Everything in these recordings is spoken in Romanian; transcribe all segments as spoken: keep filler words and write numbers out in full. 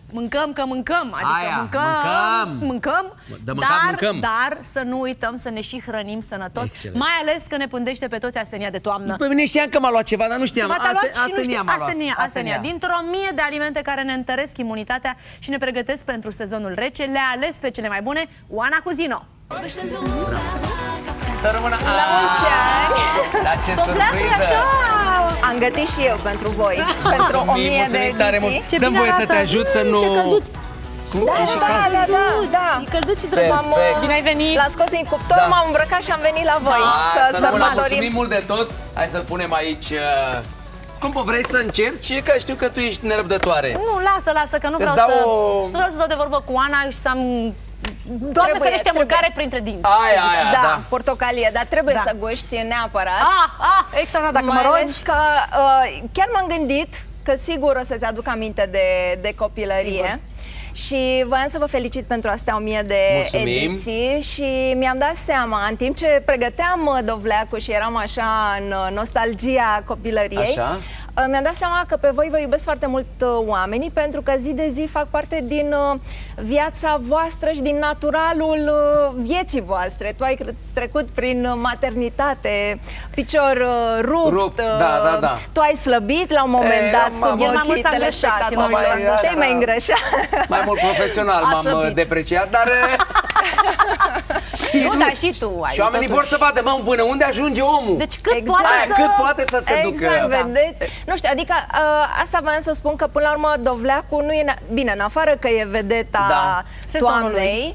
Mâncăm că mâncăm, adică Aia, mâncăm, mâncăm, mâncăm, de mâncat, dar, mâncăm. dar să nu uităm să ne și hrănim sănătos, Excelent. mai ales că ne pândește pe toți astenia de toamnă. Pe mine știam că m-a luat ceva, dar nu știam. Ceva te-a luat Asta- și nu știu, astenia m-a luat. astenia, astenia. Astenia. Dintr-o mie de alimente care ne întăresc imunitatea și ne pregătesc pentru sezonul rece, le-a ales pe cele mai bune Oana Cuzino. Să rămână... La mulți ani! Dar ce surpriză! Am gătit și eu pentru voi, pentru o Mulțumim, mie de mulțumim tare ediții. mult. Ce Dăm bine voie să te arată. ajut să nu... Ce călduț. Cum? Da, E și da, cald. da, da, da. E călduț și drăguț. M-am, Perfect. Bine ai venit. L-am scos din cuptor, Da. m-am îmbrăcat și am venit la voi Hai, să să rămână, mulțumim sărbătorim. mult de tot. Hai să-l punem aici. uh, Scumpă, vrei să încerci? Că știu că tu ești nerăbdătoare. Nu, lasă, lasă, că nu Îți vreau dau să... o- Nu vreau să stau de vorbă cu Oana și să am... Doamne Trebuie, ferește, trebuie. mâncare printre dinți. Aia, aia, Da, da. portocalie, dar trebuie Da. să guști neapărat. Ah, ah, extraordinar, dacă Mai mă ales rogi. că uh, chiar m-am gândit că sigur o să-ți aduc aminte de, de copilărie. Sigur. Și voiam să vă felicit pentru astea o mie de Mulțumim. ediții și mi-am dat seama, în timp ce pregăteam uh, dovleacul și eram așa în uh, nostalgia copilăriei, Așa. uh, mi-am dat seama că pe voi vă iubesc foarte mult uh, oamenii, pentru că zi de zi fac parte din uh, viața voastră și din naturalul uh, vieții voastre. Tu ai cre- trecut prin uh, maternitate, picior uh, rupt, Rupt, uh, da, da, da. tu ai slăbit la un moment E, dat am- sub am- El mai ochii mult s-a îngrășat, el mai mult s-a telespectatorilor. îngrășat. Te-ai mai îngrășat. Mai mult profesional A m-am uh, slăbit. depreciat, dar... Nu, dar și tu ai. Și oamenii vor totuși. să vadă, mă, până unde ajunge omul. Deci cât Exact. poate Aia, să... cât poate să se ducă. Exact, Da. vedeți? Nu știu, adică uh, asta voiam să spun că până la urmă dovleacul nu e... na- Bine, în afară că e vedeta Da. toamnei,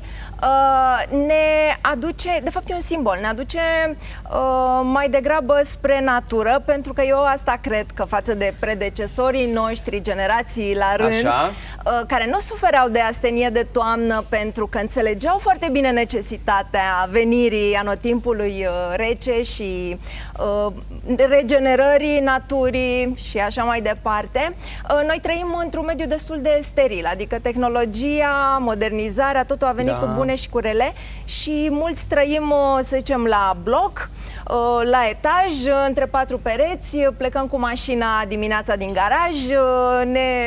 uh, ne aduce, de fapt e un simbol, ne aduce uh, mai degrabă spre natură, pentru că eu asta cred că față de predecesorii noștri, generații la rând, Așa. uh, care nu sufereau de astenie de toamnă pentru că înțelegeau foarte bine necesitatea venirii anotimpului uh, rece și uh, regenerării naturii și așa mai departe. Uh, noi trăim într-un mediu destul de steril, adică tehnologia, modernizarea, totul a venit Da. cu bune și cu rele și mulți trăim, uh, să zicem, la bloc, uh, la etaj, uh, între patru pereți, uh, plecăm cu mașina dimineața din garaj, uh, ne,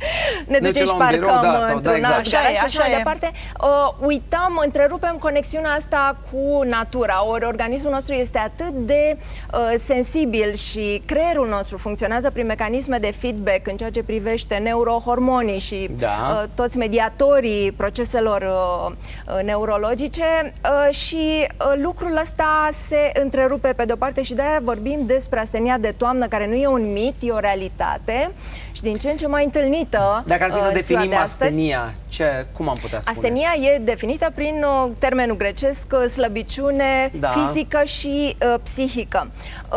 ne Ne ducem duce și la un birou, parcăm da, sau- da, într-un exact. alt Așa garaj e, și așa așa mai e. departe. Uh, uităm, întrerupem conexiunea asta cu natura. Ori organismul nostru este atât de uh, sensibil și creierul nostru funcționează prin mecanisme de feedback în ceea ce privește neurohormonii și Da. uh, toți mediatorii proceselor uh, uh, neurologice uh, și uh, lucrul ăsta se întrerupe pe de-o parte și de-aia vorbim despre astenia de toamnă, care nu e un mit, e o realitate și din ce în ce mai întâlnită. Dacă ar fi să uh, ziua definim de astăzi. astenia, ce, cum am putea spune? Astenia e definită prin uh, termenul grecesc uh, slăbiciune Da. fizică și uh, psihică.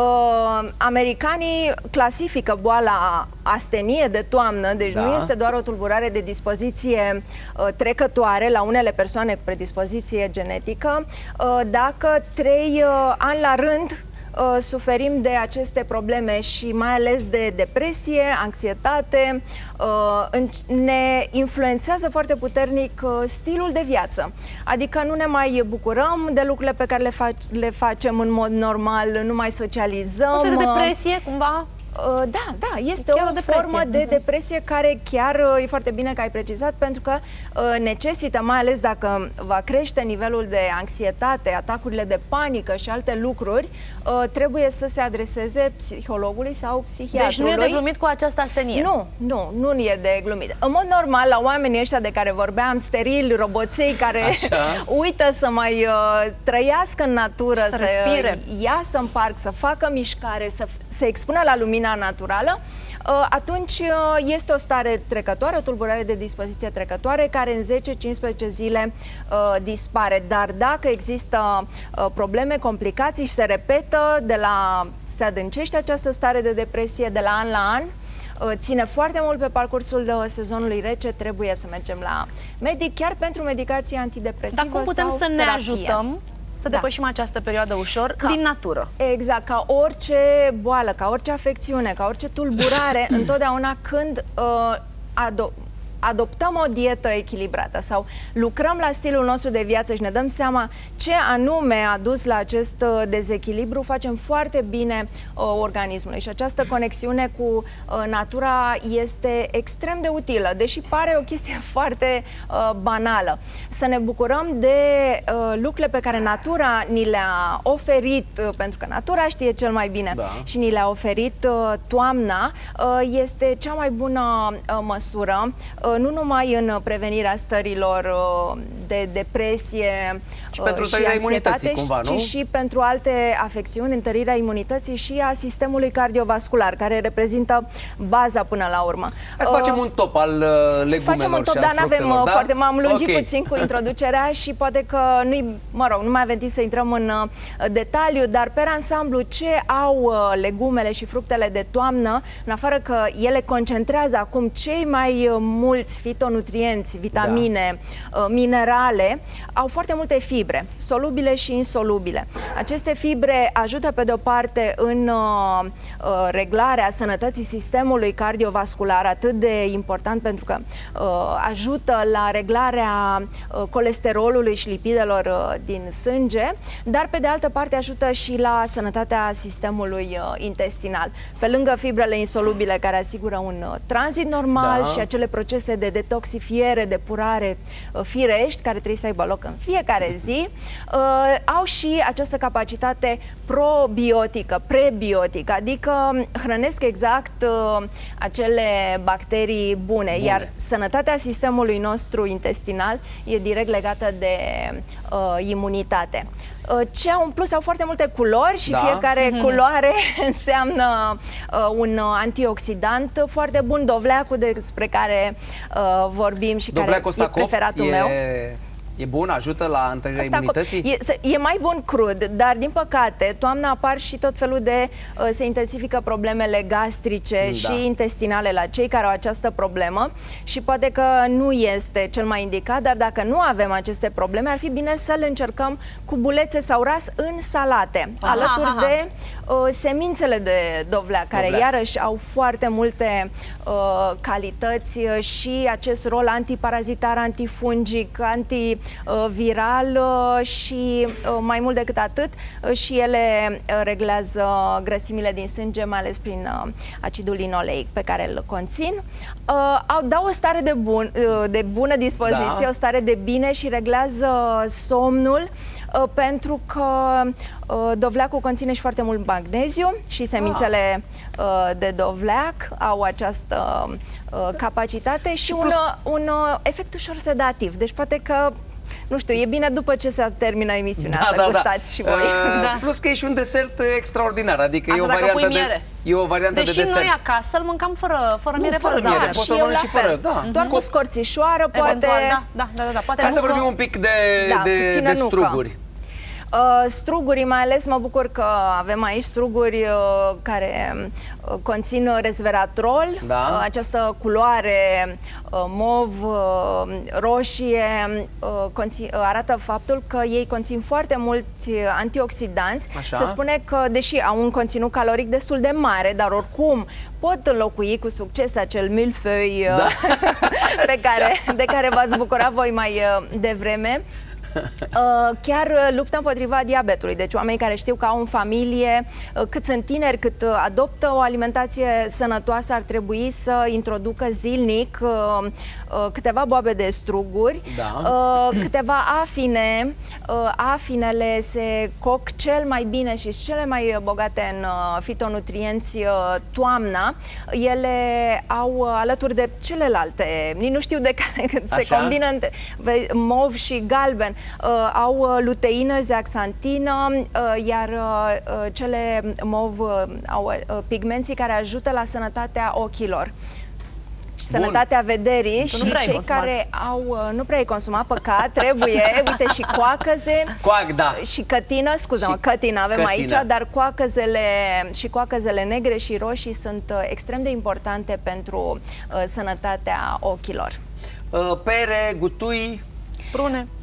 Uh, americanii clasifică boala astenie de toamnă, deci Da. nu este doar o tulburare de dispoziție uh, trecătoare la unele persoane cu predispoziție genetică, uh, dacă trei uh, ani la rând uh, suferim de aceste probleme și mai ales de depresie, anxietate, uh, în- ne influențează foarte puternic uh, stilul de viață. Adică nu ne mai bucurăm de lucrurile pe care le, fac- le facem în mod normal, nu mai socializăm. O fel de uh, depresie, cumva? Uh, Da, da, este Chiar o, o depresie. formă de Mhm. depresie care chiar uh, e foarte bine că ai precizat, pentru că uh, necesită, mai ales dacă va crește nivelul de anxietate, atacurile de panică și alte lucruri, uh, trebuie să se adreseze psihologului sau psihiatrului. Deci nu e de glumit cu această astenie. Nu, nu, nu e de glumit. În mod normal, la oamenii ăștia de care vorbeam, sterili, roboței care Așa. uită să mai uh, trăiască în natură, Să respire. iasă în parc, să facă mișcare, să se expună la lumina naturală, uh, atunci uh, este o stare trecătoare, o tulburare de dispoziție trecătoare, care în zece cincisprezece zile uh, dispare. Dar dacă există uh, probleme, complicații și se repetă, de la, se adâncește această stare de depresie de la an la an, uh, ține foarte mult pe parcursul uh, sezonului rece, trebuie să mergem la medic, chiar pentru medicație antidepresivă. Dar cum putem sau să ne terapie. ajutăm să Da. depășim această perioadă ușor Ca- din natură? Exact, ca orice boală, ca orice afecțiune, ca orice tulburare, întotdeauna când uh, ado- adoptăm o dietă echilibrată sau lucrăm la stilul nostru de viață și ne dăm seama ce anume a dus la acest dezechilibru, facem foarte bine uh, organismului. Și această conexiune cu uh, natura este extrem de utilă, deși pare o chestie foarte uh, banală. Să ne bucurăm de uh, lucrurile pe care natura ni le-a oferit, uh, pentru că natura știe cel mai bine, da. și ni le-a oferit uh, toamna, uh, este cea mai bună uh, măsură, uh, nu numai în prevenirea stărilor uh, de depresie și pentru uh, și întărirea anxietate, imunității, cumva, nu? ci și pentru alte afecțiuni, întărirea imunității și a sistemului cardiovascular, care reprezintă baza până la urmă. Hai să facem un top al uh, legumelor. Facem un top, și al dar n-avem fructelor, da? foarte... M-am lungit Okay. puțin cu introducerea și poate că nu-i, mă rog, nu mai avem timp să intrăm în uh, detaliu, dar pe ansamblu ce au uh, legumele și fructele de toamnă, în afară că ele concentrează acum cei mai uh, mulți fitonutrienți, vitamine, da. uh, minerale, au foarte multe fibre, solubile și insolubile. Aceste fibre ajută pe de-o parte în uh, uh, reglarea sănătății sistemului cardiovascular, atât de important pentru că uh, ajută la reglarea uh, colesterolului și lipidelor uh, din sânge, dar pe de altă parte ajută și la sănătatea sistemului uh, intestinal. Pe lângă fibrele insolubile care asigură un uh, tranzit normal, da. și acele procese de detoxifiere, depurare uh, firești, care trebuie să aibă loc în fiecare zi, uh, au și această capacitate probiotică, prebiotică, adică hrănesc exact uh, acele bacterii bune, bune, iar sănătatea sistemului nostru intestinal e direct legată de uh, imunitate. Uh, ce au în plus, au foarte multe culori și da. fiecare mm-hmm. culoare înseamnă uh, un antioxidant foarte bun, dovleacul despre care uh, vorbim și dovleacul care e preferatul e... meu. E bun? Ajută la întărirea Asta imunității? E, e mai bun crud, dar din păcate toamna apar și tot felul de uh, se intensifică problemele gastrice da. și intestinale la cei care au această problemă și poate că nu este cel mai indicat, dar dacă nu avem aceste probleme, ar fi bine să le încercăm cu bulețe sau ras în salate, aha, alături aha. de uh, semințele de dovleac, care dovleac. iarăși au foarte multe uh, calități și acest rol antiparazitar, antifungic, anti viral și mai mult decât atât și ele reglează grăsimile din sânge, mai ales prin acidul linoleic pe care îl conțin. Au dau o stare de, bun, de bună dispoziție, da. o stare de bine și reglează somnul, pentru că dovleacul conține și foarte mult magneziu și semințele ah. de dovleac au această capacitate și un, un efect ușor sedativ. Deci poate că nu știu, e bine după ce se termină emisiunea da, să da, gustați da. și voi. Uh, da. Plus că e și un desert extraordinar, adică Asta e o variantă de, e o variantă Deși de desert. noi acasă îl mâncam fără, fără nu, miere, fără, fără miere, poți să mănânci și fără. Da. Doar mm-hmm. cu scorțișoară, poate... Da, da, da, da, poate Hai să nucă. vorbim un pic de, da, de, de struguri. Uh, strugurii, mai ales mă bucur că avem aici struguri uh, care uh, conțin resveratrol, da. uh, această culoare uh, mov, uh, roșie, uh, conțin, uh, arată faptul că ei conțin foarte mulți antioxidanți. Așa. Se spune că, deși au un conținut caloric destul de mare, dar oricum pot înlocui cu succes acel milföi uh, da. pe care, de care v-ați bucurat voi mai uh, devreme. Uh, chiar luptă împotriva diabetului. Deci oamenii care știu că au în familie, uh, cât sunt tineri, cât uh, adoptă o alimentație sănătoasă, ar trebui să introducă zilnic uh, uh, câteva boabe de struguri, da. uh, câteva afine. Uh, afinele se coc cel mai bine și cele mai bogate în uh, fitonutrienți uh, toamna. Ele au uh, alături de celelalte, nici nu știu de care se Așa? combină între mov și galben. Uh, au uh, luteină, zeaxantină, uh, iar uh, cele mov uh, au uh, pigmenții care ajută la sănătatea ochilor și Bun. sănătatea vederii. Tu și cei consumat. care au uh, nu prea ai consumat, păcat, trebuie, uite, și coacăze Coac, da. și cătină, scuză-mă, cătină avem cătină. aici, dar coacăzele și coacăzele negre și roșii sunt uh, extrem de importante pentru uh, sănătatea ochilor. Uh, pere, gutui, prune.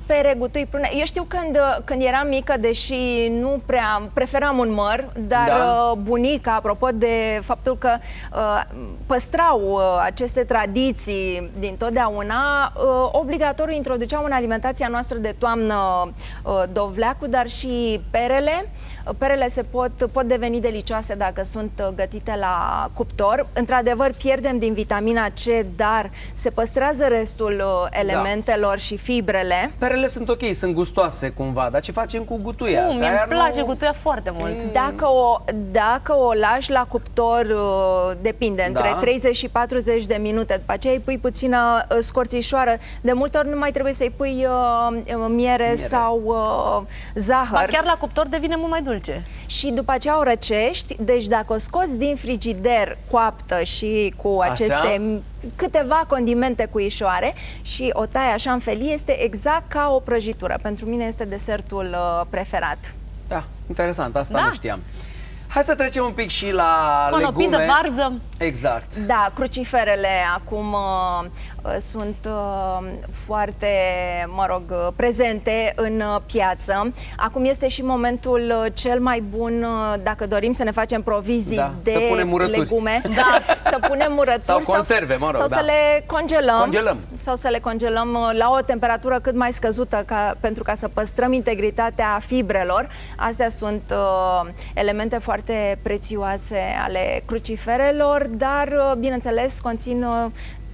Pere, gutui, prune. Eu știu când, când eram mică, deși nu prea preferam un măr, dar Da. bunica, apropo de faptul că uh, păstrau uh, aceste tradiții din totdeauna, uh, obligatoriu introduceau în alimentația noastră de toamnă uh, dovleacul, dar și perele. Perele se pot, pot deveni delicioase dacă sunt gătite la cuptor. Într-adevăr, pierdem din vitamina C, dar se păstrează restul uh, elementelor da. și fibrele. Perele sunt ok, sunt gustoase cumva, dar ce facem cu gutuia? Nu, mie îmi Aia place nu... gutuia foarte mult. Dacă o, dacă o lași la cuptor, uh, depinde, între Da. treizeci și patruzeci de minute, după aceea îi pui puțină uh, scorțișoară. De multe ori nu mai trebuie să-i pui uh, miere, miere sau uh, zahăr. Ba, chiar la cuptor devine mult mai dulce. Și după aceea o răcești, deci dacă o scoți din frigider coaptă și cu aceste Așa? câteva condimente cuișoare și o tai așa în felii, este exact ca o prăjitură. Pentru mine este desertul uh, preferat. Da, interesant, asta Da. nu știam. Hai să trecem un pic și la Conopii de legume. varză. Exact. Da, cruciferele acum uh, uh, sunt uh, foarte, mă rog, uh, prezente în uh, piață. Acum este și momentul uh, cel mai bun uh, dacă dorim să ne facem provizii Da, de să punem murături. legume. Da, să punem murături Sau conserve, mă rog, sau da. să le congelăm. Congelăm. Sau să le congelăm uh, la o temperatură cât mai scăzută ca, pentru ca să păstrăm integritatea fibrelor. Astea sunt uh, elemente foarte prețioase ale cruciferelor, dar, uh, bineînțeles, conțin uh,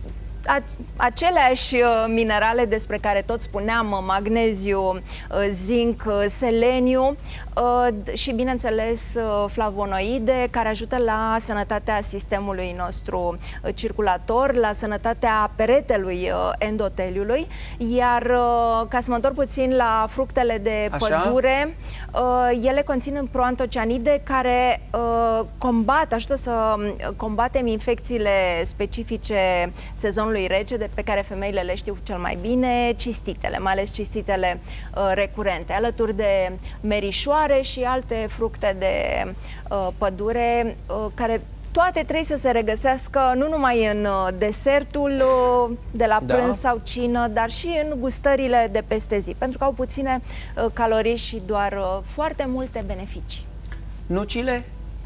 aceleași minerale despre care tot spuneam, magneziu, zinc, seleniu și, bineînțeles, flavonoide, care ajută la sănătatea sistemului nostru circulator, la sănătatea peretelui endoteliului. Iar, ca să mă întorc puțin la fructele de Așa? pădure, ele conțin proantocianide care combat, ajută să combatem infecțiile specifice sezonului rece, de pe care femeile le știu cel mai bine, cistitele, mai ales cistitele uh, recurente, alături de merișoare și alte fructe de uh, pădure, uh, care toate trebuie să se regăsească nu numai în uh, desertul uh, de la Da. prânz sau cină, dar și în gustările de peste zi, pentru că au puține uh, calorii și doar uh, foarte multe beneficii. Nucile?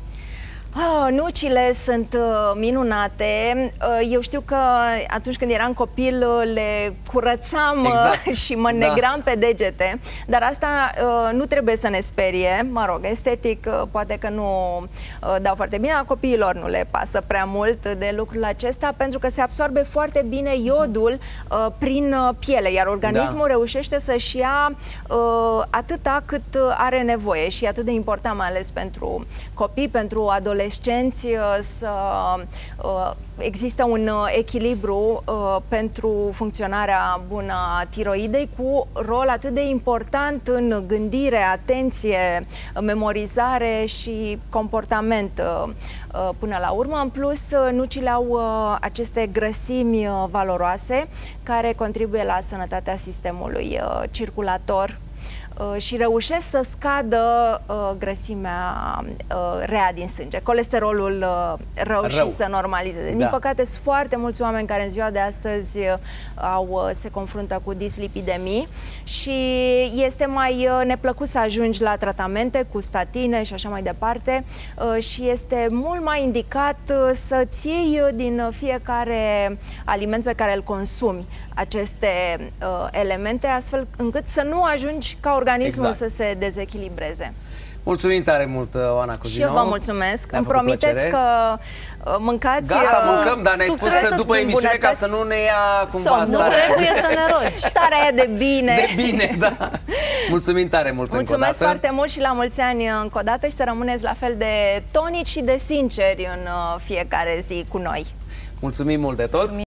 Oh, nucile sunt uh, minunate. Uh, eu știu că atunci când eram copil uh, le curățam Exact. uh, și mă Da. negram pe degete, dar asta uh, nu trebuie să ne sperie. Mă rog, estetic uh, poate că nu uh, dau foarte bine, a copiilor nu le pasă prea mult de lucrul acesta, pentru că se absorbe foarte bine iodul uh, prin uh, piele, iar organismul Da. reușește să-și ia uh, atâta cât uh, are nevoie și e atât de important, mai ales pentru copii, pentru adolescenți, să uh, există un echilibru uh, pentru funcționarea bună a tiroidei, cu rol atât de important în gândire, atenție, memorizare și comportament uh, uh, până la urmă. În plus, uh, nucile au uh, aceste grăsimi uh, valoroase care contribuie la sănătatea sistemului uh, circulator și reușesc să scadă uh, grăsimea uh, rea din sânge, colesterolul uh, rău, rău și să normalizeze. Da. Din păcate, sunt foarte mulți oameni care în ziua de astăzi uh, au, uh, se confruntă cu dislipidemii și este mai uh, neplăcut să ajungi la tratamente cu statine și așa mai departe uh, și este mult mai indicat uh, să-ți iei uh, din fiecare aliment pe care îl consumi aceste uh, elemente, astfel încât să nu ajungi ca organismul exact. să se dezechilibreze. Mulțumim tare mult, Oana Cozino. Și eu vă mulțumesc. Îmi făcut promiteți plăcere. că uh, mâncați... Gata, uh, mâncăm, dar ne-ai spus trebuie să după emisiune ca îmbunătăți să nu ne ia cumva somnul. Nu starea. trebuie să ne rogi. Starea aia de bine. De bine, da. Mulțumim tare mult Mulțumesc încă o dată. foarte mult și la mulți ani încă o dată și să rămâneți la fel de tonici și de sinceri în uh, fiecare zi cu noi. Mulțumim mult de tot.